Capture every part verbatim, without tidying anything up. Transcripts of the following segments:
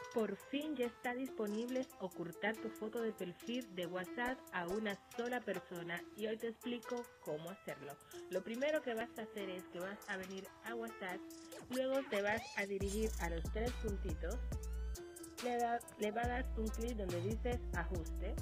Por fin ya está disponible ocultar tu foto de perfil de WhatsApp a una sola persona y hoy te explico cómo hacerlo. Lo primero que vas a hacer es que vas a venir a WhatsApp, luego te vas a dirigir a los tres puntitos, le, da, le vas a dar un clic donde dices ajuste,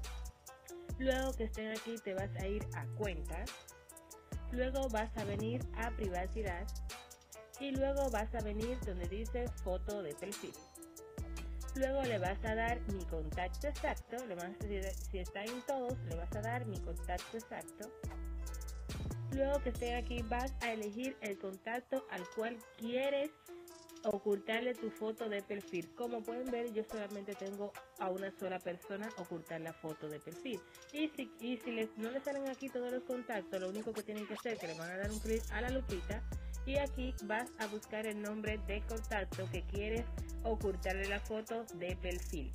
luego que estén aquí te vas a ir a cuentas, luego vas a venir a privacidad y luego vas a venir donde dice foto de perfil. Luego le vas a dar mi contacto exacto, le vas a decir, si está en todos, le vas a dar mi contacto exacto. Luego que esté aquí vas a elegir el contacto al cual quieres ocultarle tu foto de perfil. Como pueden ver, yo solamente tengo a una sola persona ocultar la foto de perfil. Y si, y si les, no les salen aquí todos los contactos, lo único que tienen que hacer es que le van a dar un clic a la lupita y aquí vas a buscar el nombre de contacto que quieres ocultarle la foto de perfil.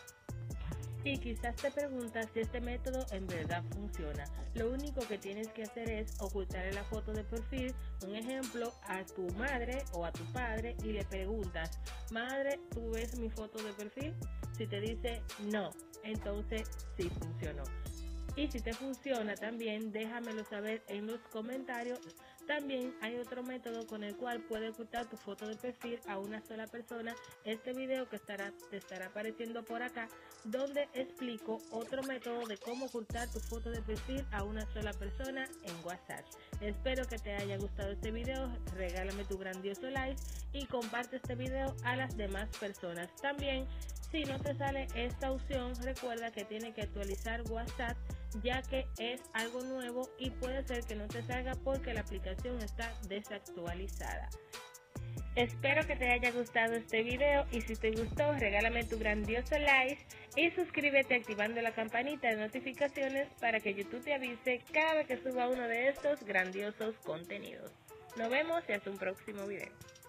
Y quizás te preguntas si este método en verdad funciona. Lo único que tienes que hacer es ocultarle la foto de perfil, un ejemplo, a tu madre o a tu padre y le preguntas, madre, ¿tú ves mi foto de perfil? Si te dice no, entonces sí funcionó. Y si te funciona también, déjamelo saber en los comentarios. También hay otro método con el cual puedes ocultar tu foto de perfil a una sola persona. Este video que estará, te estará apareciendo por acá, donde explico otro método de cómo ocultar tu foto de perfil a una sola persona en WhatsApp. Espero que te haya gustado este video, regálame tu grandioso like y comparte este video a las demás personas. También, si no te sale esta opción, recuerda que tienes que actualizar WhatsApp, ya que es algo nuevo y puede ser que no te salga porque la aplicación está desactualizada. Espero que te haya gustado este video y si te gustó, regálame tu grandioso like y suscríbete activando la campanita de notificaciones para que YouTube te avise cada vez que suba uno de estos grandiosos contenidos. Nos vemos y hasta un próximo video.